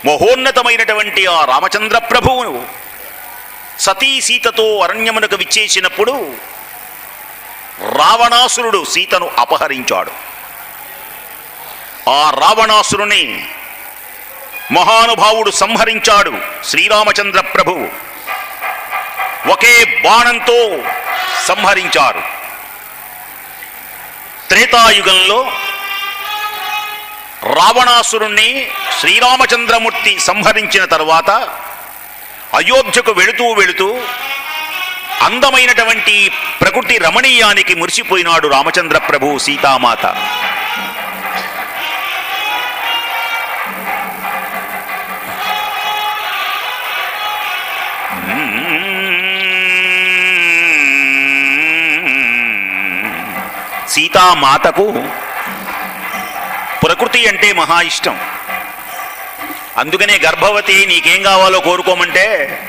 మహోన్నతమైనటువంటి ఆ రామచంద్ర ప్రభువును సతీ సీతతో అరణ్యమునకు విచ్చేసినప్పుడు రావణాసురుడు సీతను అపహరించాడు. ఆ రావణాసురుని మహానుభావుడు సంహరించాడు శ్రీరామచంద్ర ప్రభువు. ఒకే బాణంతో సంహరించారు. త్రేతాయుగంలో రావణాసురుణ్ణి శ్రీరామచంద్రమూర్తి సంహరించిన తర్వాత అయోధ్యకు వెళుతూ వెళుతూ అందమైనటువంటి ప్రకృతి రమణీయానికి మురిసిపోయినాడు రామచంద్ర ప్రభు సీతామాత. సీతామాతకు ప్రకృతి అంటే మహా ఇష్టం. అందుకనే గర్భవతి నీకేం కావాలో కోరుకోమంటే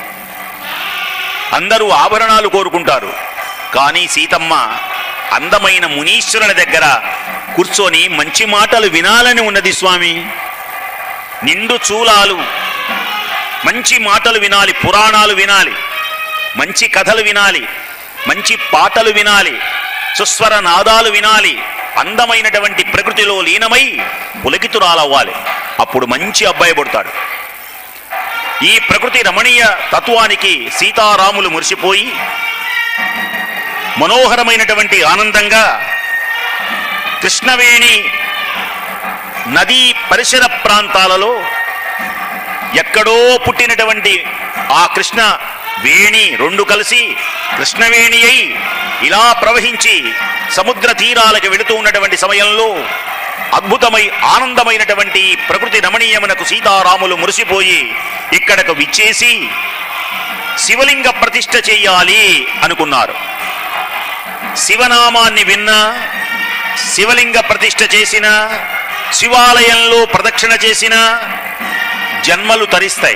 అందరూ ఆభరణాలు కోరుకుంటారు. కానీ సీతమ్మ అందమైన మునీశ్వరుల దగ్గర కూర్చొని మంచి మాటలు వినాలని ఉన్నది స్వామి. నిండు చూలాలు, మంచి మాటలు వినాలి, పురాణాలు వినాలి, మంచి కథలు వినాలి, మంచి పాటలు వినాలి, సుస్వర నాదాలు వినాలి, అందమైనటువంటి ప్రకృతిలో లీనమై పులకితురాలవ్వాలి. అప్పుడు మంచి అబ్బాయి పుడతాడు. ఈ ప్రకృతి రమణీయ తత్వానికి సీతారాములు మురిసిపోయి మనోహరమైనటువంటి ఆనందంగా కృష్ణవేణి నదీ పరిసర ప్రాంతాలలో ఎక్కడో పుట్టినటువంటి ఆ కృష్ణ వేణి రెండు కలిసి కృష్ణవేణి అయి ఇలా ప్రవహించి సముద్ర తీరాలకు వెళుతూ ఉన్నటువంటి సమయంలో అద్భుతమై ఆనందమైనటువంటి ప్రకృతి రమణీయమునకు సీతారాములు మురిసిపోయి ఇక్కడకు విచ్చేసి శివలింగ ప్రతిష్ఠ చెయ్యాలి అనుకున్నారు. శివనామాన్ని విన్నా, శివలింగ ప్రతిష్ఠ చేసిన, శివాలయంలో ప్రదక్షిణ చేసిన జన్మలు తరిస్తాయి.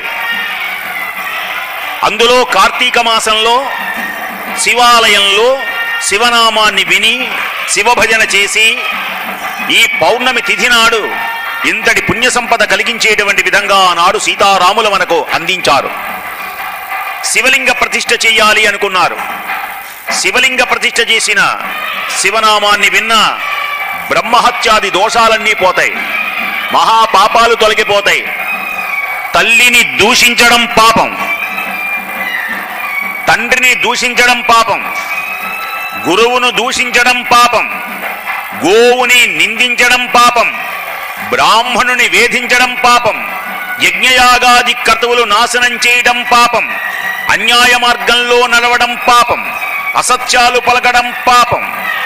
అందులో కార్తీక మాసంలో శివాలయంలో శివనామాన్ని విని శివభజన చేసి ఈ పౌర్ణమి తిథి నాడు ఇంతటి పుణ్య సంపద కలిగించేటువంటి విధంగా ఆనాడు సీతారాములు మనకు అందించారు. శివలింగ ప్రతిష్ఠ చెయ్యాలి అనుకున్నారు. శివలింగ ప్రతిష్ఠ చేసిన, శివనామాన్ని విన్న బ్రహ్మహత్యాది దోషాలన్నీ పోతాయి, మహాపాపాలు తొలగిపోతాయి. తల్లిని దూషించడం పాపం, తండ్రిని దూషించడం పాపం, గురువును దూషించడం పాపం, గోవుని నిందించడం పాపం, బ్రాహ్మణుని వేధించడం పాపం, యజ్ఞయాగాది క్రతువులు నాశనం చేయడం పాపం, అన్యాయ మార్గంలో నడవడం పాపం, అసత్యాలు పలకడం పాపం,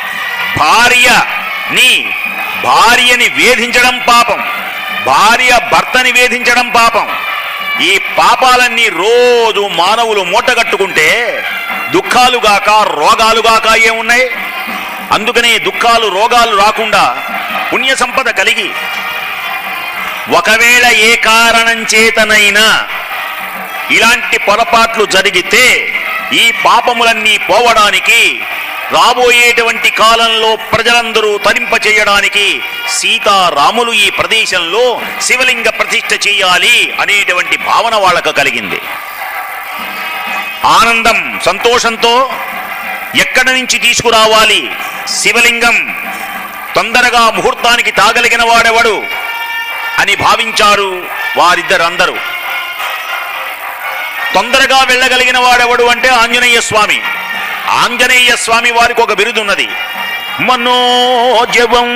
భార్యని వేధించడం పాపం, భార్య భర్తని వేధించడం పాపం. ఈ పాపాలన్నీ రోజు మానవులు మూటగట్టుకుంటే దుఃఖాలుగాక రోగాలుగాక ఏమున్నాయి? అందుకనే దుఃఖాలు రోగాలు రాకుండా పుణ్య సంపద కలిగి ఒకవేళ ఏ కారణం చేతనైనా ఇలాంటి పొరపాట్లు జరిగితే ఈ పాపములన్నీ పోవడానికి, రాబోయేటువంటి కాలంలో ప్రజలందరూ తరింపచేయడానికి సీతారాములు ఈ ప్రదేశంలో శివలింగ ప్రతిష్ఠ చేయాలి అనేటువంటి భావన వాళ్ళకు కలిగింది. ఆనందం సంతోషంతో ఎక్కడి నుంచి తీసుకురావాలి శివలింగం, తొందరగా ముహూర్తానికి తాగలిగిన వాడెవడు అని భావించారు వారిద్దరందరూ. తొందరగా వెళ్ళగలిగిన వాడెవడు అంటే ఆంజనేయ స్వామి. ఆంజనేయ స్వామి వారికి ఒక బిరుదున్నది, మనోజవం.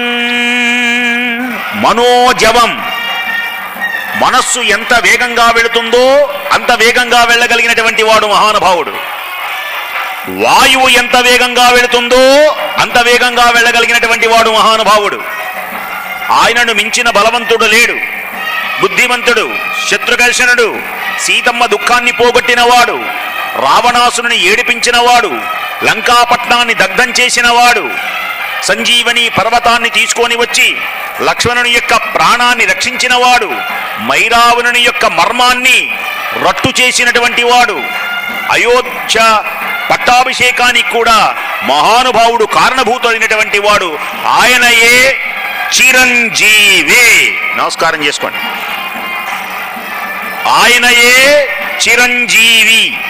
మనోజవం మనస్సు ఎంత వేగంగా వెళుతుందో అంత వేగంగా వెళ్ళగలిగినటువంటి వాడు మహానుభావుడు. వాయువు ఎంత వేగంగా వెళుతుందో అంత వేగంగా వెళ్ళగలిగినటువంటి వాడు మహానుభావుడు. ఆయనను మించిన బలవంతుడు లేడు. బుద్ధిమంతుడు, శత్రుఘర్షణుడు, సీతమ్మ దుఃఖాన్ని పోగొట్టినవాడు, రావణాసురుని ఏడిపించినవాడు, లంకాపట్నాన్ని దగ్ధం చేసినవాడు, సంజీవని పర్వతాన్ని తీసుకొని వచ్చి లక్ష్మణుని యొక్క ప్రాణాన్ని రక్షించినవాడు, మైరావణుని యొక్క మర్మాన్ని రట్టు చేసినటువంటి వాడు, అయోధ్య పట్టాభిషేకానికి కూడా మహానుభావుడు కారణభూతుడైనటువంటి వాడు ఆయనయే చిరంజీవి. నమస్కారం చేసుకోండి. ఆయనయే చిరంజీవి.